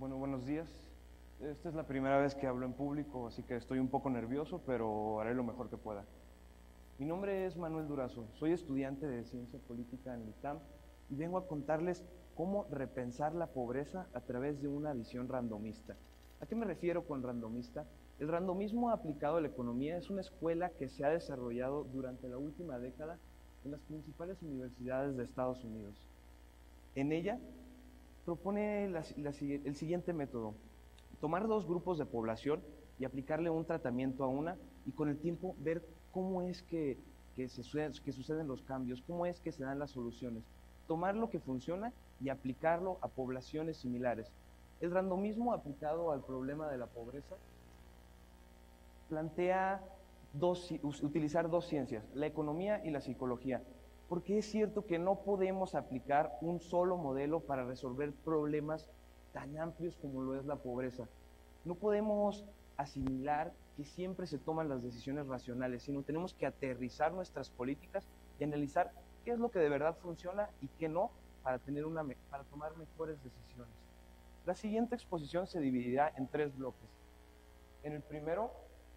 Bueno, buenos días. Esta es la primera vez que hablo en público, así que estoy un poco nervioso, pero haré lo mejor que pueda. Mi nombre es Manuel Durazo, soy estudiante de Ciencia Política en el ITAM y vengo a contarles cómo repensar la pobreza a través de una visión randomista. ¿A qué me refiero con randomista? El randomismo aplicado a la economía es una escuela que se ha desarrollado durante la última década en las principales universidades de Estados Unidos. En ella propone el siguiente método: tomar dos grupos de población y aplicarle un tratamiento a una y con el tiempo ver cómo es que suceden los cambios, cómo es que se dan las soluciones. Tomar lo que funciona y aplicarlo a poblaciones similares. El randomismo aplicado al problema de la pobreza plantea utilizar dos ciencias, la economía y la psicología, porque es cierto que no podemos aplicar un solo modelo para resolver problemas tan amplios como lo es la pobreza. No podemos asimilar que siempre se toman las decisiones racionales, sino tenemos que aterrizar nuestras políticas y analizar qué es lo que de verdad funciona y qué no para tomar mejores decisiones. La siguiente exposición se dividirá en tres bloques. En el primero,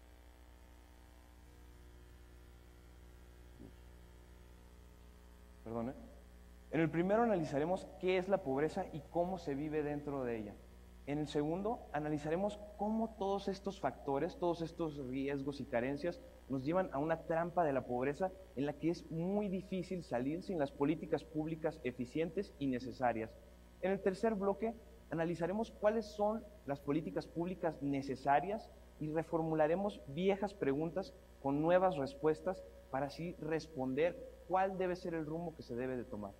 analizaremos qué es la pobreza y cómo se vive dentro de ella. En el segundo, analizaremos cómo todos estos factores, todos estos riesgos y carencias nos llevan a una trampa de la pobreza en la que es muy difícil salir sin las políticas públicas eficientes y necesarias. En el tercer bloque, analizaremos cuáles son las políticas públicas necesarias y reformularemos viejas preguntas con nuevas respuestas para así responder cuál debe ser el rumbo que se debe de tomar.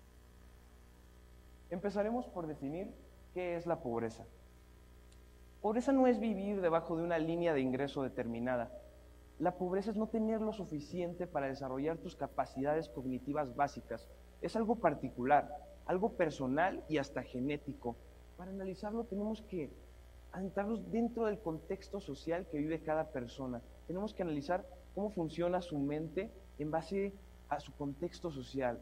Empezaremos por definir qué es la pobreza. Pobreza no es vivir debajo de una línea de ingreso determinada. La pobreza es no tener lo suficiente para desarrollar tus capacidades cognitivas básicas. Es algo particular, algo personal y hasta genético. Para analizarlo tenemos que adentrarnos dentro del contexto social que vive cada persona. Tenemos que analizar cómo funciona su mente en base a su contexto social.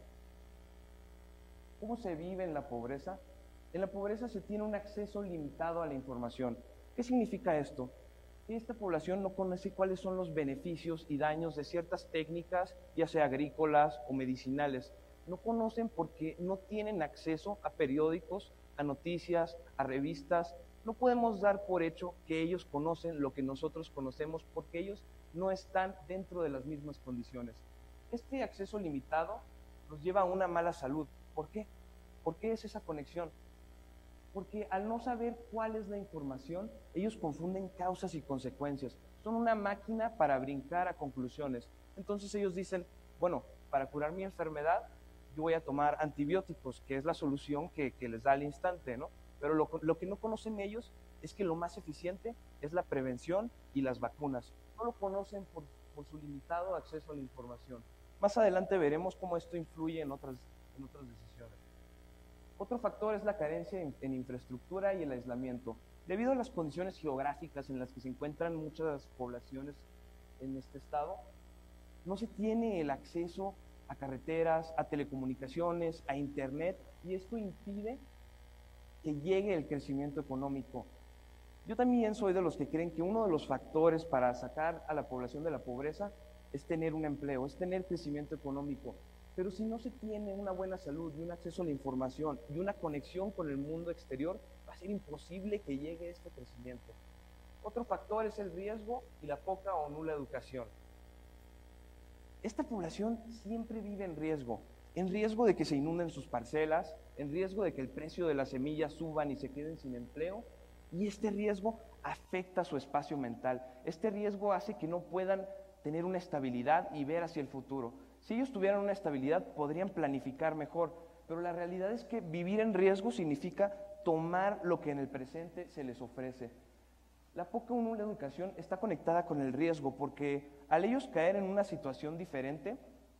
¿Cómo se vive en la pobreza? En la pobreza se tiene un acceso limitado a la información. ¿Qué significa esto? Que esta población no conoce cuáles son los beneficios y daños de ciertas técnicas, ya sea agrícolas o medicinales. No conocen porque no tienen acceso a periódicos, a noticias, a revistas. No podemos dar por hecho que ellos conocen lo que nosotros conocemos porque ellos no están dentro de las mismas condiciones. Este acceso limitado nos lleva a una mala salud. ¿Por qué? ¿Por qué es esa conexión? Porque al no saber cuál es la información, ellos confunden causas y consecuencias. Son una máquina para brincar a conclusiones. Entonces ellos dicen, bueno, para curar mi enfermedad, yo voy a tomar antibióticos, que es la solución que les da al instante, ¿no? Pero lo que no conocen ellos es que lo más eficiente es la prevención y las vacunas. No lo conocen por su limitado acceso a la información. Más adelante veremos cómo esto influye en otras decisiones. Otro factor es la carencia en infraestructura y el aislamiento. Debido a las condiciones geográficas en las que se encuentran muchas poblaciones en este estado, no se tiene el acceso a carreteras, a telecomunicaciones, a internet, y esto impide que llegue el crecimiento económico. Yo también soy de los que creen que uno de los factores para sacar a la población de la pobreza es tener un empleo, es tener crecimiento económico. Pero si no se tiene una buena salud y un acceso a la información y una conexión con el mundo exterior, va a ser imposible que llegue este crecimiento. Otro factor es el riesgo y la poca o nula educación. Esta población siempre vive en riesgo de que se inunden sus parcelas, en riesgo de que el precio de las semillas suban y se queden sin empleo, y este riesgo afecta su espacio mental. Este riesgo hace que no puedan tener una estabilidad y ver hacia el futuro. Si ellos tuvieran una estabilidad, podrían planificar mejor, pero la realidad es que vivir en riesgo significa tomar lo que en el presente se les ofrece. La poca o nula educación está conectada con el riesgo, porque al ellos caer en una situación diferente,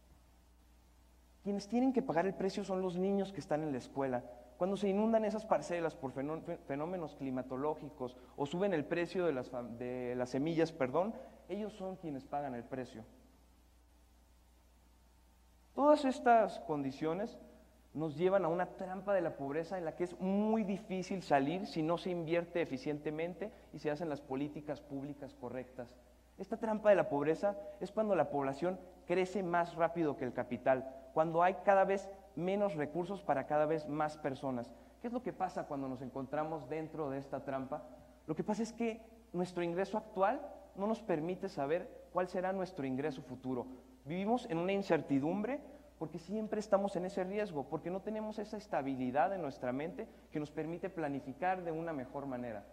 quienes tienen que pagar el precio son los niños que están en la escuela. Cuando se inundan esas parcelas por fenómenos climatológicos o suben el precio de las semillas, ellos son quienes pagan el precio. Todas estas condiciones nos llevan a una trampa de la pobreza en la que es muy difícil salir si no se invierte eficientemente y se hacen las políticas públicas correctas. Esta trampa de la pobreza es cuando la población crece más rápido que el capital, cuando hay cada vez menos recursos para cada vez más personas. ¿Qué es lo que pasa cuando nos encontramos dentro de esta trampa? Lo que pasa es que nuestro ingreso actual no nos permite saber cuál será nuestro ingreso futuro. Vivimos en una incertidumbre porque siempre estamos en ese riesgo, porque no tenemos esa estabilidad en nuestra mente que nos permite planificar de una mejor manera.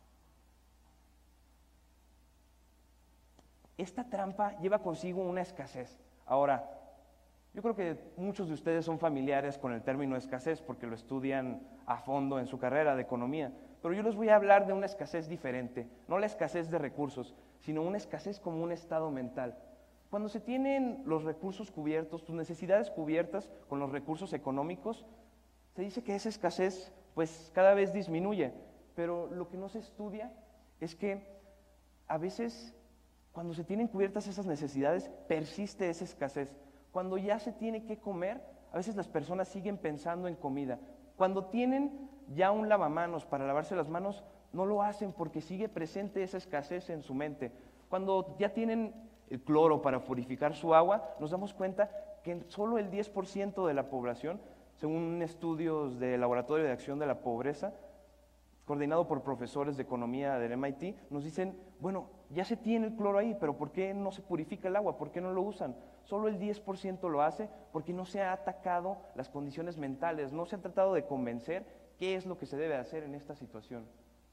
Esta trampa lleva consigo una escasez. Ahora, yo creo que muchos de ustedes son familiares con el término escasez porque lo estudian a fondo en su carrera de economía, pero yo les voy a hablar de una escasez diferente, no la escasez de recursos, sino una escasez como un estado mental. Cuando se tienen los recursos cubiertos, tus necesidades cubiertas con los recursos económicos, se dice que esa escasez pues cada vez disminuye, pero lo que no se estudia es que a veces cuando se tienen cubiertas esas necesidades persiste esa escasez. Cuando ya se tiene que comer, a veces las personas siguen pensando en comida. Cuando tienen ya un lavamanos para lavarse las manos, no lo hacen porque sigue presente esa escasez en su mente. Cuando ya tienen el cloro para purificar su agua, nos damos cuenta que solo el 10% de la población, según estudios del Laboratorio de Acción de la Pobreza, coordinado por profesores de economía del MIT, nos dicen, bueno, ya se tiene el cloro ahí, pero ¿por qué no se purifica el agua? ¿Por qué no lo usan? Solo el 10% lo hace porque no se ha atacado las condiciones mentales, no se ha tratado de convencer qué es lo que se debe hacer en esta situación.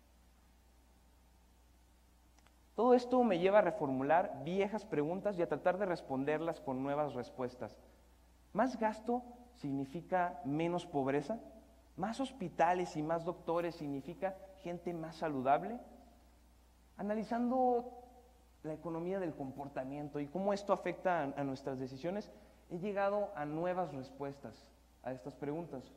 Todo esto me lleva a reformular viejas preguntas y a tratar de responderlas con nuevas respuestas. ¿Más gasto significa menos pobreza? ¿Más hospitales y más doctores significa gente más saludable? Analizando la economía del comportamiento y cómo esto afecta a nuestras decisiones, he llegado a nuevas respuestas a estas preguntas.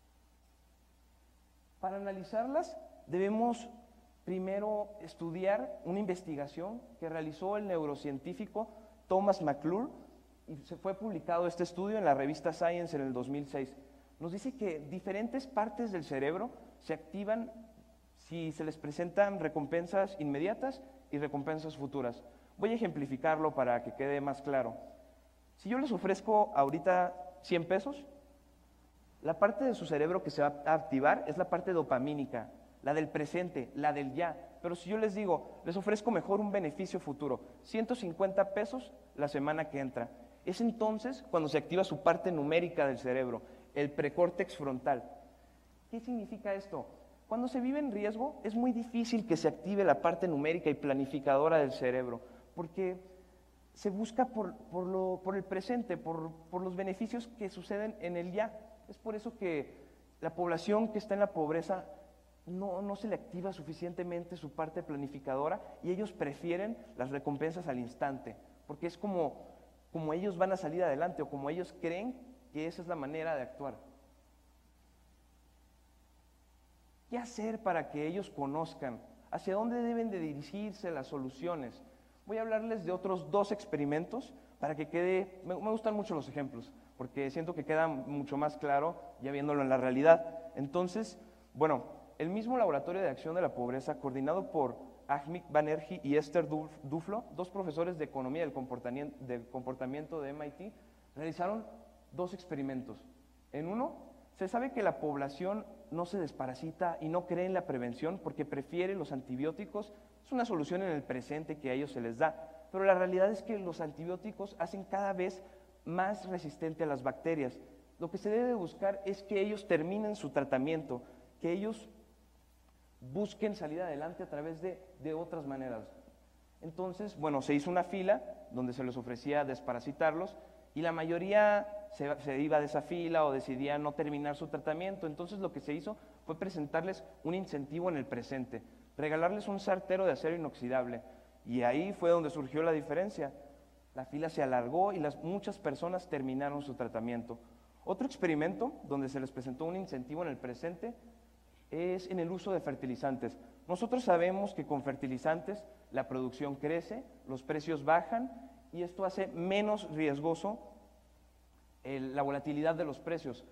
Para analizarlas, debemos primero estudiar una investigación que realizó el neurocientífico Thomas McClure y se fue publicado este estudio en la revista Science en el 2006. Nos dice que diferentes partes del cerebro se activan si se les presentan recompensas inmediatas y recompensas futuras. Voy a ejemplificarlo para que quede más claro. Si yo les ofrezco ahorita 100 pesos, la parte de su cerebro que se va a activar es la parte dopamínica, la del presente, la del ya. Pero si yo les digo, les ofrezco mejor un beneficio futuro, 150 pesos la semana que entra, es entonces cuando se activa su parte numérica del cerebro, el precórtex frontal. ¿Qué significa esto? Cuando se vive en riesgo, es muy difícil que se active la parte numérica y planificadora del cerebro, porque se busca por el presente, por los beneficios que suceden en el ya. Es por eso que la población que está en la pobreza no se le activa suficientemente su parte planificadora y ellos prefieren las recompensas al instante, porque es como ellos van a salir adelante o como ellos creen que esa es la manera de actuar. ¿Qué hacer para que ellos conozcan hacia dónde deben de dirigirse las soluciones? Voy a hablarles de otros 2 experimentos para que quede, me gustan mucho los ejemplos, porque siento que queda mucho más claro ya viéndolo en la realidad. Entonces, bueno, el mismo Laboratorio de Acción de la Pobreza, coordinado por Ahmik Banerjee y Esther Duflo, 2 profesores de Economía del Comportamiento de MIT, realizaron 2 experimentos. En uno, se sabe que la población no se desparasita y no cree en la prevención porque prefiere los antibióticos. Es una solución en el presente que a ellos se les da, pero la realidad es que los antibióticos hacen cada vez más resistente a las bacterias. Lo que se debe buscar es que ellos terminen su tratamiento, que ellos busquen salir adelante a través de otras maneras. Entonces, bueno, se hizo una fila donde se les ofrecía desparasitarlos y la mayoría se iba de esa fila o decidía no terminar su tratamiento. Entonces lo que se hizo fue presentarles un incentivo en el presente, regalarles un sartero de acero inoxidable. Y ahí fue donde surgió la diferencia. La fila se alargó y muchas personas terminaron su tratamiento. Otro experimento donde se les presentó un incentivo en el presente es en el uso de fertilizantes. Nosotros sabemos que con fertilizantes la producción crece, los precios bajan y esto hace menos riesgoso la volatilidad de los precios.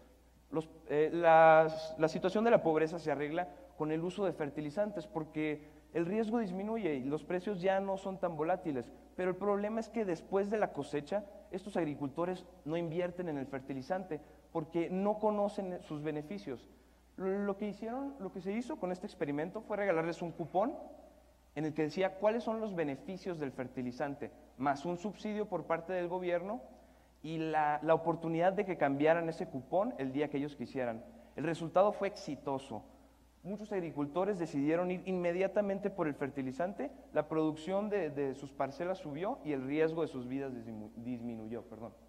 La situación de la pobreza se arregla con el uso de fertilizantes porque el riesgo disminuye y los precios ya no son tan volátiles. Pero el problema es que después de la cosecha, estos agricultores no invierten en el fertilizante porque no conocen sus beneficios. Lo que se hizo con este experimento fue regalarles un cupón en el que decía cuáles son los beneficios del fertilizante, más un subsidio por parte del gobierno y la oportunidad de que cambiaran ese cupón el día que ellos quisieran. El resultado fue exitoso. Muchos agricultores decidieron ir inmediatamente por el fertilizante, la producción de sus parcelas subió y el riesgo de sus vidas disminuyó.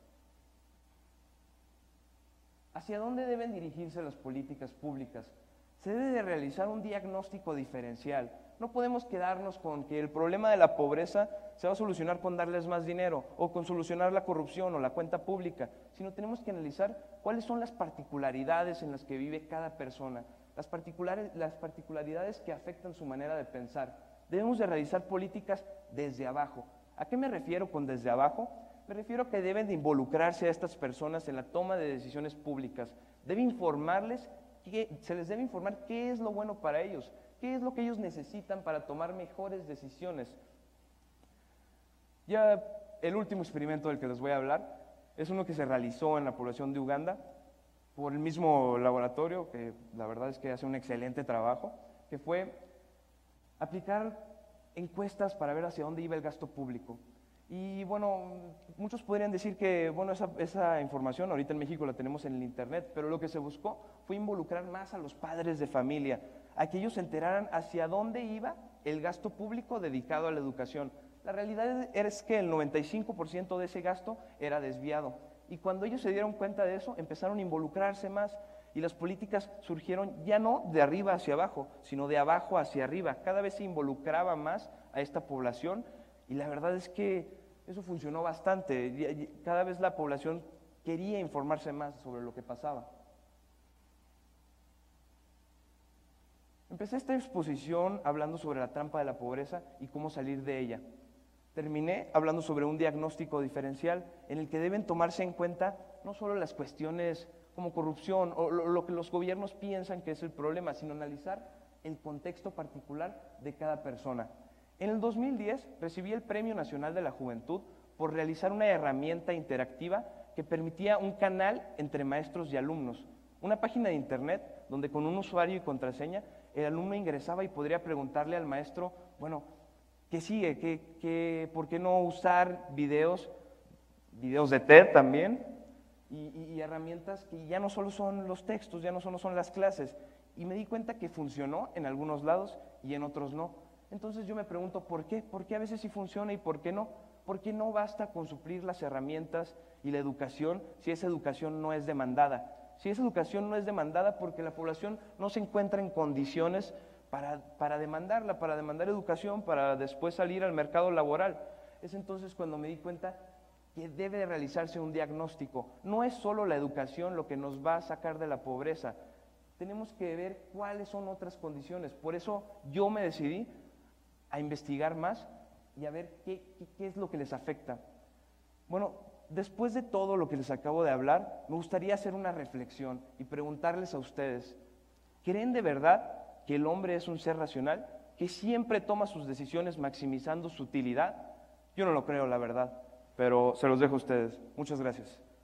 ¿Hacia dónde deben dirigirse las políticas públicas? Se debe de realizar un diagnóstico diferencial. No podemos quedarnos con que el problema de la pobreza se va a solucionar con darles más dinero o con solucionar la corrupción o la cuenta pública, sino tenemos que analizar cuáles son las particularidades en las que vive cada persona, las particularidades que afectan su manera de pensar. Debemos de realizar políticas desde abajo. ¿A qué me refiero con desde abajo? Me refiero a que deben de involucrarse a estas personas en la toma de decisiones públicas. Se les debe informar qué es lo bueno para ellos, qué es lo que ellos necesitan para tomar mejores decisiones. Ya el último experimento del que les voy a hablar es uno que se realizó en la población de Uganda por el mismo laboratorio, que la verdad es que hace un excelente trabajo, que fue aplicar encuestas para ver hacia dónde iba el gasto público. Y bueno, muchos podrían decir que bueno, esa información ahorita en México la tenemos en el internet, pero lo que se buscó fue involucrar más a los padres de familia, a que ellos se enteraran hacia dónde iba el gasto público dedicado a la educación. La realidad es que el 95% de ese gasto era desviado. Y cuando ellos se dieron cuenta de eso, empezaron a involucrarse más y las políticas surgieron ya no de arriba hacia abajo, sino de abajo hacia arriba. Cada vez se involucraba más a esta población y la verdad es que eso funcionó bastante. Cada vez la población quería informarse más sobre lo que pasaba. Empecé esta exposición hablando sobre la trampa de la pobreza y cómo salir de ella. Terminé hablando sobre un diagnóstico diferencial en el que deben tomarse en cuenta no solo las cuestiones como corrupción o lo que los gobiernos piensan que es el problema, sino analizar el contexto particular de cada persona. En el 2010 recibí el Premio Nacional de la Juventud por realizar una herramienta interactiva que permitía un canal entre maestros y alumnos, una página de internet donde con un usuario y contraseña el alumno ingresaba y podría preguntarle al maestro, bueno, ¿qué sigue? ¿Por qué no usar videos de TED también? Y herramientas que ya no solo son los textos, ya no solo son las clases. Y me di cuenta que funcionó en algunos lados y en otros no. Entonces yo me pregunto, ¿por qué? ¿Por qué a veces sí funciona y por qué no? ¿Por qué no basta con suplir las herramientas y la educación si esa educación no es demandada? Si esa educación no es demandada porque la población no se encuentra en condiciones para demandar educación, para después salir al mercado laboral. Es entonces cuando me di cuenta que debe de realizarse un diagnóstico. No es solo la educación lo que nos va a sacar de la pobreza. Tenemos que ver cuáles son otras condiciones. Por eso yo me decidí a investigar más y a ver qué es lo que les afecta. Bueno, después de todo lo que les acabo de hablar, me gustaría hacer una reflexión y preguntarles a ustedes, ¿creen de verdad que el hombre es un ser racional, que siempre toma sus decisiones maximizando su utilidad? Yo no lo creo, la verdad, pero se los dejo a ustedes. Muchas gracias.